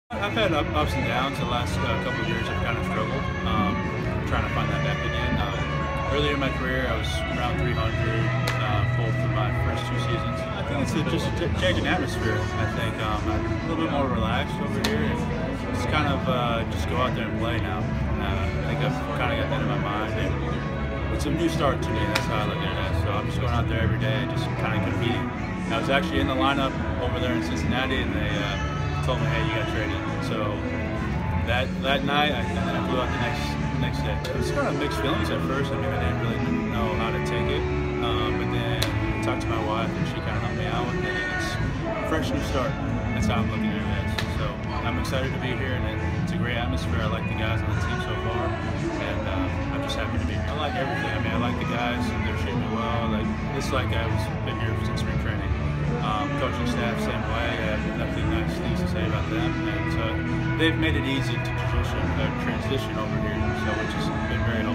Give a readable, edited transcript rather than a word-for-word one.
I've had ups and downs. The last couple of years I've kind of struggled trying to find that back again. Earlier in my career I was around 300 both of my first 2 seasons. I think it's just a change in atmosphere. I think I'm a little bit more relaxed over here and just kind of just go out there and play now. I think I've kind of got that in my mind. It's a new start to me. That's how I look at it. So I'm just going out there every day and just kind of competing. I was actually in the lineup over there in Cincinnati and they told me, hey, you got traded. So that night, I flew out the next day. It was kind of mixed feelings at first. I mean, I didn't really know how to take it. But then I talked to my wife, and she kind of helped me out with it. And it's a fresh new start. That's how I'm looking at it. So I'm excited to be here, and it's a great atmosphere. I like the guys on the team so far, and I'm just happy to be here. I like everything. I mean, I like the guys, and they're treating me well. Like it's like I've been here since spring training. Coaching staff, same way. I have nothing nice things to say about them, and they've made it easy to transition over here, so which has been very helpful.